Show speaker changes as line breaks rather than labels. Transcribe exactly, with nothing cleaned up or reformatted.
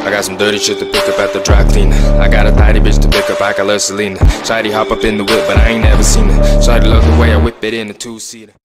I got some dirty shit to pick up at the dry cleaner. I got a tidy bitch to pick up, I got love Selena. Shawty hop up in the whip, but I ain't never seen her. Shawty love the way I whip it in a two-seater.